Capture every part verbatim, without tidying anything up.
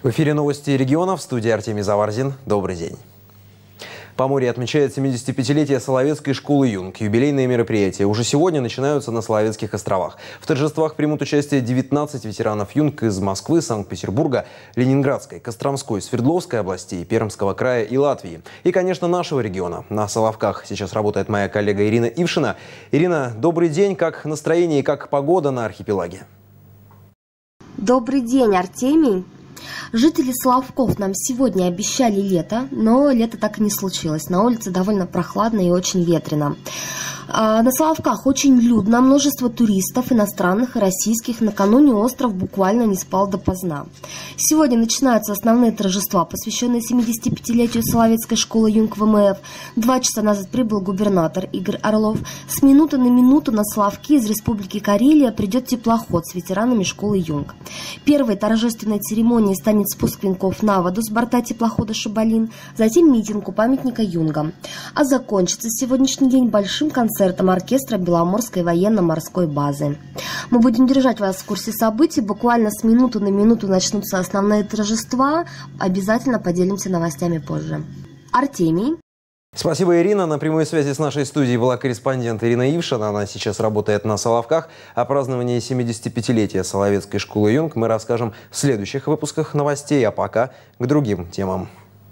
В эфире новости региона, в студии Артемий Заварзин. Добрый день. Поморье отмечает семидесятипятилетие Соловецкой школы юнг. Юбилейные мероприятия уже сегодня начинаются на Соловецких островах. В торжествах примут участие девятнадцать ветеранов юнг из Москвы, Санкт-Петербурга, Ленинградской, Костромской, Свердловской областей, Пермского края и Латвии. И, конечно, нашего региона. На Соловках сейчас работает моя коллега Ирина Ившина. Ирина, добрый день. Как настроение и как погода на архипелаге? Добрый день, Артемий. Жители Соловков нам сегодня обещали лето, но лето так и не случилось. На улице довольно прохладно и очень ветрено. На Соловках очень людно, множество туристов, иностранных и российских. Накануне остров буквально не спал допоздна. Сегодня начинаются основные торжества, посвященные семидесятипятилетию Соловецкой школы юнг ВМФ. Два часа назад прибыл губернатор Игорь Орлов. С минуты на минуту на Соловки из Республики Карелия придет теплоход с ветеранами школы юнг. Первой торжественной церемонией станет спуск венков на воду с борта теплохода «Шабалин», затем митинг у памятника юнгам. А закончится сегодняшний день большим концертом концертом оркестра Беломорской военно-морской базы. Мы будем держать вас в курсе событий. Буквально с минуты на минуту начнутся основные торжества. Обязательно поделимся новостями позже. Артемий. Спасибо, Ирина. На прямой связи с нашей студией была корреспондент Ирина Ившина. Она сейчас работает на Соловках. О праздновании семидесятипятилетия Соловецкой школы юнг мы расскажем в следующих выпусках новостей. А пока к другим темам.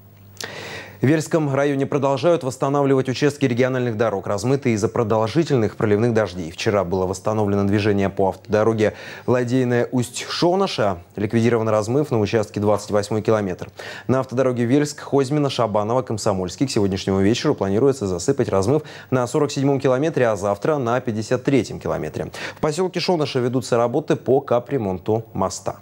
В Вельском районе продолжают восстанавливать участки региональных дорог, размытые из-за продолжительных проливных дождей. Вчера было восстановлено движение по автодороге Ладейная-Усть-Шонаша. Ликвидирован размыв на участке двадцать восьмой километр. На автодороге Вельск-Хозьмино-Шабаново-Комсомольский к сегодняшнему вечеру планируется засыпать размыв на сорок седьмом километре, а завтра на пятьдесят третьем километре. В поселке Шонаша ведутся работы по капремонту моста.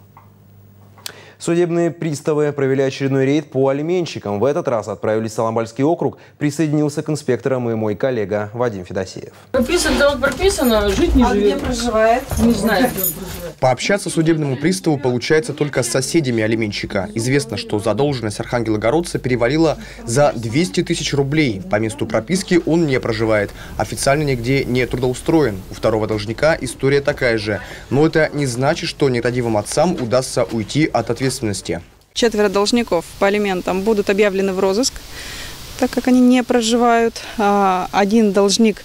Судебные приставы провели очередной рейд по алименщикам. В этот раз отправились в Соломбальский округ. Присоединился к инспекторам и мой коллега Вадим Федосеев. Прописано, вот прописано, жить не а живет. А где проживает? Не знаю, где он проживает. Пообщаться судебному приставу получается только с соседями алименщика. Известно, что задолженность архангелогородца перевалила за двести тысяч рублей. По месту прописки он не проживает. Официально нигде не трудоустроен. У второго должника история такая же. Но это не значит, что нерадивым отцам удастся уйти от ответственности. Четверо должников по алиментам будут объявлены в розыск, так как они не проживают. Один должник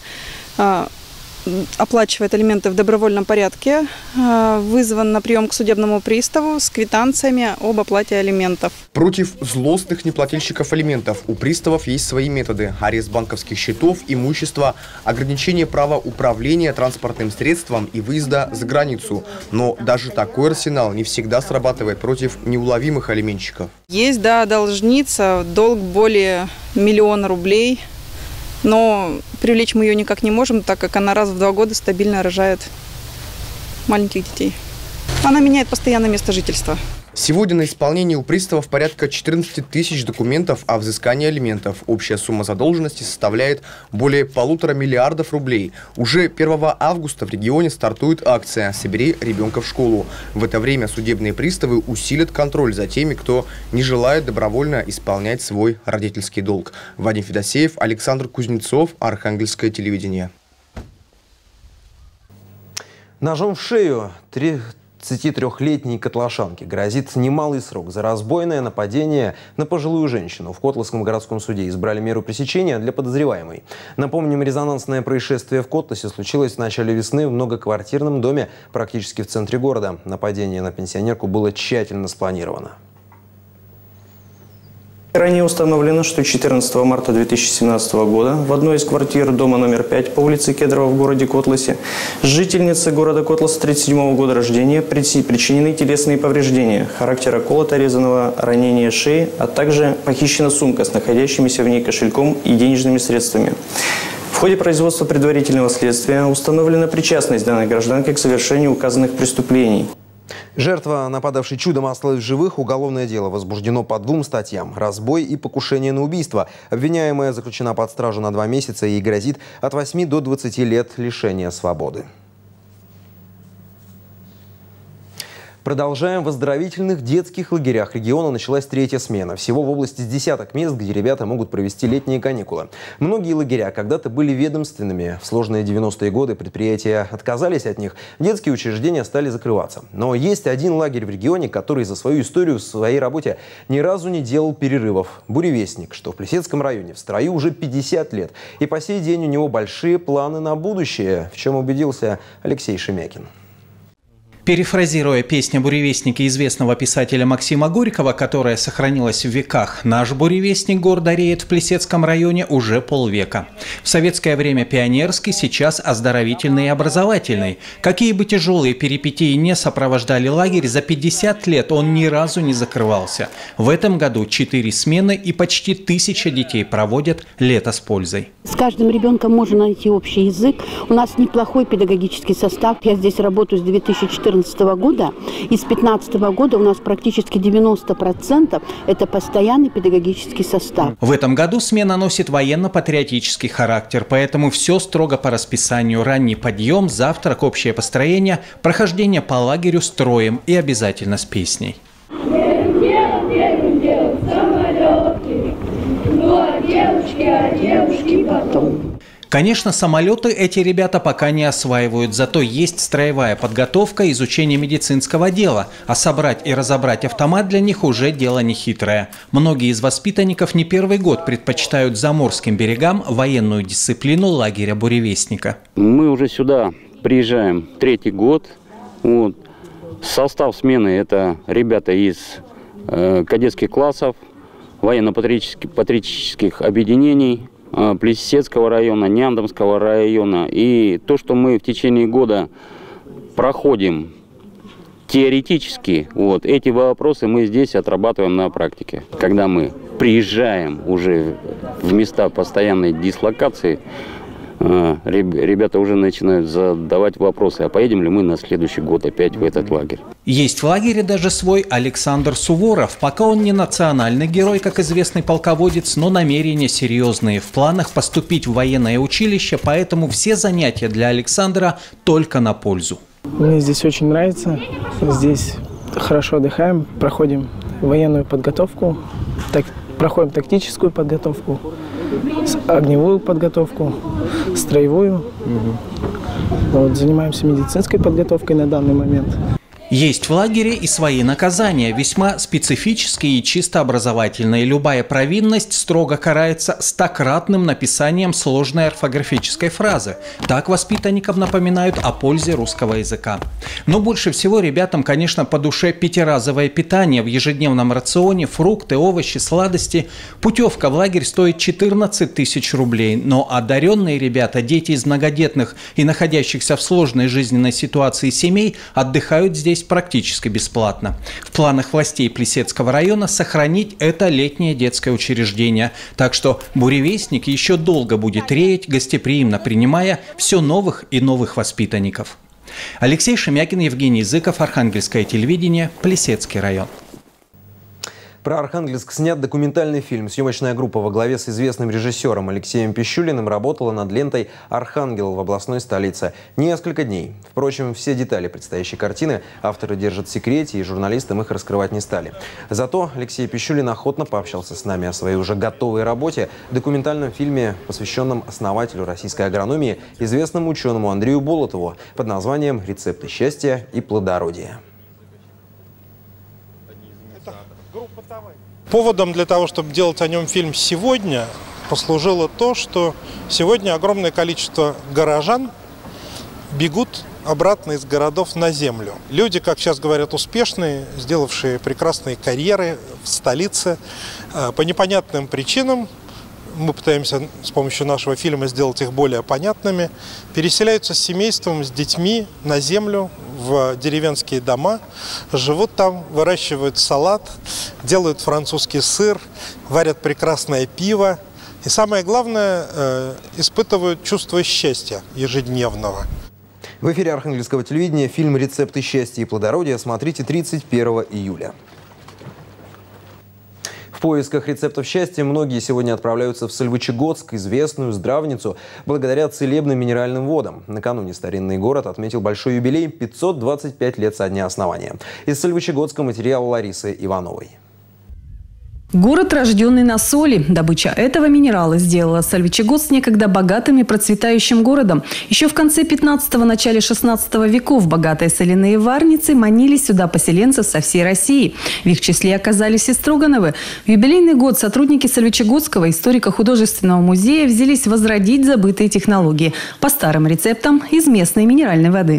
оплачивает алименты в добровольном порядке, вызван на прием к судебному приставу с квитанциями об оплате алиментов. Против злостных неплательщиков алиментов у приставов есть свои методы: арест банковских счетов, имущества, ограничение права управления транспортным средством и выезда за границу. Но даже такой арсенал не всегда срабатывает против неуловимых алименщиков. Есть, да, должница, долг более миллиона рублей. Но привлечь мы ее никак не можем, так как она раз в два года стабильно рожает маленьких детей. Она меняет постоянно место жительства. Сегодня на исполнении у приставов порядка четырнадцати тысяч документов о взыскании алиментов. Общая сумма задолженности составляет более полутора миллиардов рублей. Уже первого августа в регионе стартует акция «Собери ребенка в школу». В это время судебные приставы усилят контроль за теми, кто не желает добровольно исполнять свой родительский долг. Вадим Федосеев, Александр Кузнецов, Архангельское телевидение. Ножом в шею тридцатитрёхлетней котлашанке грозит немалый срок за разбойное нападение на пожилую женщину. В Котласском городском суде избрали меру пресечения для подозреваемой. Напомним, резонансное происшествие в Котласе случилось в начале весны в многоквартирном доме практически в центре города. Нападение на пенсионерку было тщательно спланировано. Ранее установлено, что четырнадцатого марта две тысячи семнадцатого года в одной из квартир дома номер пять по улице Кедрово в городе Котласе жительнице города Котласа тридцать седьмого года рождения причинены телесные повреждения характера колото-резаного ранения шеи, а также похищена сумка с находящимися в ней кошельком и денежными средствами. В ходе производства предварительного следствия установлена причастность данной гражданки к совершению указанных преступлений. Жертва, нападавшей чудом, осталась в живых. Уголовное дело возбуждено по двум статьям: разбой и покушение на убийство. Обвиняемая заключена под стражу на два месяца. Ей грозит от восьми до двадцати лет лишения свободы. Продолжаем. В оздоровительных детских лагерях региона началась третья смена. Всего в области с десяток мест, где ребята могут провести летние каникулы. Многие лагеря когда-то были ведомственными. В сложные девяностые годы предприятия отказались от них. Детские учреждения стали закрываться. Но есть один лагерь в регионе, который за свою историю в своей работе ни разу не делал перерывов. «Буревестник», что в Плесецком районе, в строю уже пятьдесят лет. И по сей день у него большие планы на будущее, в чем убедился Алексей Шемякин. Перефразируя песню «Буревестники» известного писателя Максима Горького, которая сохранилась в веках, наш буревестник гордо реет в Плесецком районе уже полвека. В советское время пионерский, сейчас оздоровительный и образовательный. Какие бы тяжелые перипетии не сопровождали лагерь, за пятьдесят лет он ни разу не закрывался. В этом году четыре смены и почти тысяча детей проводят лето с пользой. С каждым ребенком можно найти общий язык. У нас неплохой педагогический состав. Я здесь работаю с две тысячи четырнадцатого года. И с две тысячи пятнадцатого года у нас практически девяносто процентов это постоянный педагогический состав. В этом году смена носит военно-патриотический характер, поэтому все строго по расписанию. Ранний подъем, завтрак, общее построение, прохождение по лагерю строем и обязательно с песней. Первым делом, первым делом самолеты, ну а девушки, а девушки потом. Конечно, самолеты эти ребята пока не осваивают, зато есть строевая подготовка, изучение медицинского дела, а собрать и разобрать автомат для них уже дело нехитрое. Многие из воспитанников не первый год предпочитают заморским берегам военную дисциплину лагеря «Буревестника». Мы уже сюда приезжаем третий год. Вот. Состав смены – это ребята из э, кадетских классов, военно-патриотических патриотических объединений, Плесецкого района, Няндомского района. И то, что мы в течение года проходим теоретически, вот, эти вопросы мы здесь отрабатываем на практике. Когда мы приезжаем уже в места постоянной дислокации, ребята уже начинают задавать вопросы, а поедем ли мы на следующий год опять в этот лагерь. Есть в лагере даже свой Александр Суворов. Пока он не национальный герой, как известный полководец, но намерения серьезные. В планах поступить в военное училище, поэтому все занятия для Александра только на пользу. Мне здесь очень нравится. Здесь хорошо отдыхаем, проходим военную подготовку, так, проходим тактическую подготовку, огневую подготовку, строевую. Угу. Вот, занимаемся медицинской подготовкой на данный момент. Есть в лагере и свои наказания, весьма специфические и чисто образовательные. Любая провинность строго карается стократным написанием сложной орфографической фразы. Так воспитанникам напоминают о пользе русского языка. Но больше всего ребятам, конечно, по душе пятиразовое питание в ежедневном рационе, фрукты, овощи, сладости. Путевка в лагерь стоит четырнадцать тысяч рублей. Но одаренные ребята, дети из многодетных и находящихся в сложной жизненной ситуации семей, отдыхают здесь практически бесплатно. В планах властей Плесецкого района сохранить это летнее детское учреждение. Так что «Буревестник» еще долго будет реять, гостеприимно принимая все новых и новых воспитанников. Алексей Шемякин, Евгений Зыков, Архангельское телевидение, Плесецкий район. Про Архангельск снят документальный фильм. Съемочная группа во главе с известным режиссером Алексеем Пищулиным работала над лентой «Архангел» в областной столице несколько дней. Впрочем, все детали предстоящей картины авторы держат в секрете, и журналистам их раскрывать не стали. Зато Алексей Пищулин охотно пообщался с нами о своей уже готовой работе – документальном фильме, посвященном основателю российской агрономии, известному ученому Андрею Болотову, под названием «Рецепты счастья и плодородия». Поводом для того, чтобы делать о нем фильм сегодня, послужило то, что сегодня огромное количество горожан бегут обратно из городов на землю. Люди, как сейчас говорят, успешные, сделавшие прекрасные карьеры в столице, по непонятным причинам, мы пытаемся с помощью нашего фильма сделать их более понятными, переселяются с семейством, с детьми на землю, в деревенские дома, живут там, выращивают салат, делают французский сыр, варят прекрасное пиво. И самое главное, э, испытывают чувство счастья ежедневного. В эфире Архангельского телевидения фильм «Рецепты счастья и плодородия» смотрите тридцать первого июля. В поисках рецептов счастья многие сегодня отправляются в Сольвычегодск, известную здравницу, благодаря целебным минеральным водам. Накануне старинный город отметил большой юбилей – пятьсот двадцать пять лет со дня основания. Из Сольвычегодска материал Ларисы Ивановой. Город, рожденный на соли. Добыча этого минерала сделала Сольвычегодск некогда богатым и процветающим городом. Еще в конце пятнадцатого – начале шестнадцатого веков богатые соляные варницы манили сюда поселенцев со всей России. В их числе оказались и Строгановы. В юбилейный год сотрудники Сольвычегодского историко-художественного музея взялись возродить забытые технологии по старым рецептам из местной минеральной воды.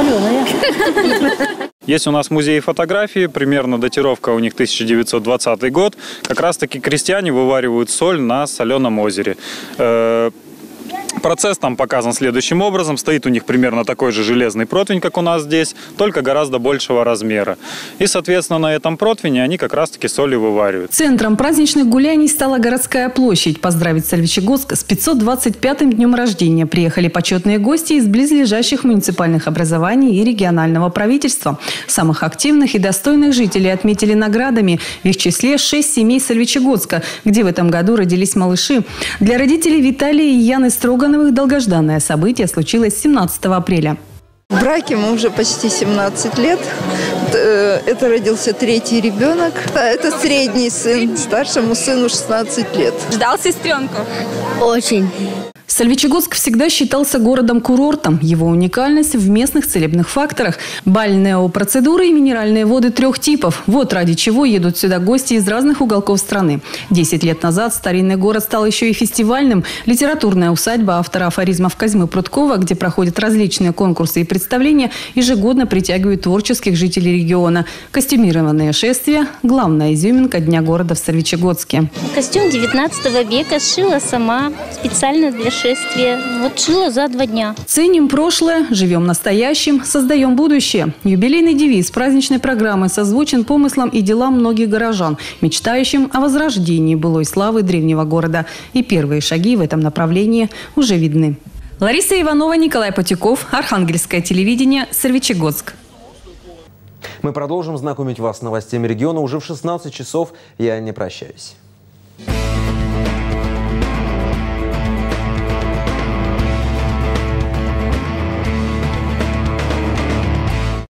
Есть у нас музей фотографии, примерно датировка у них тысяча девятьсот двадцатый год. Как раз таки крестьяне вываривают соль на соленом озере. Процесс там показан следующим образом. Стоит у них примерно такой же железный противень, как у нас здесь, только гораздо большего размера. И, соответственно, на этом противне они как раз-таки соли вываривают. Центром праздничных гуляний стала городская площадь. Поздравить Сольвычегодск с пятьсот двадцать пятым днем рождения приехали почетные гости из близлежащих муниципальных образований и регионального правительства. Самых активных и достойных жителей отметили наградами. В их числе шесть семей Сольвычегодска, где в этом году родились малыши. Для родителей Виталия и Яны Строгановых долгожданное событие случилось семнадцатого апреля. В браке мы уже почти семнадцать лет. Это родился третий ребенок. Это средний сын. Старшему сыну шестнадцать лет. Ждал сестренку? Очень. Сольвычегодск всегда считался городом-курортом. Его уникальность в местных целебных факторах. Бальнеопроцедуры и минеральные воды трех типов. Вот ради чего едут сюда гости из разных уголков страны. Десять лет назад старинный город стал еще и фестивальным. Литературная усадьба автора афоризмов Козьмы Прудкова, где проходят различные конкурсы и представления, ежегодно притягивают творческих жителей региона. Костюмированные шествия – главная изюминка Дня города в Сольвычегодске. Костюм девятнадцатого века сшила сама специально для шествия. Вот шила за два дня. Ценим прошлое, живем настоящим, создаем будущее. Юбилейный девиз праздничной программы созвучен помыслам и делам многих горожан, мечтающим о возрождении былой славы древнего города. И первые шаги в этом направлении уже видны. Лариса Иванова, Николай Потюков, Архангельское телевидение, Сольвычегодск. Мы продолжим знакомить вас с новостями региона уже в шестнадцать часов. Я не прощаюсь.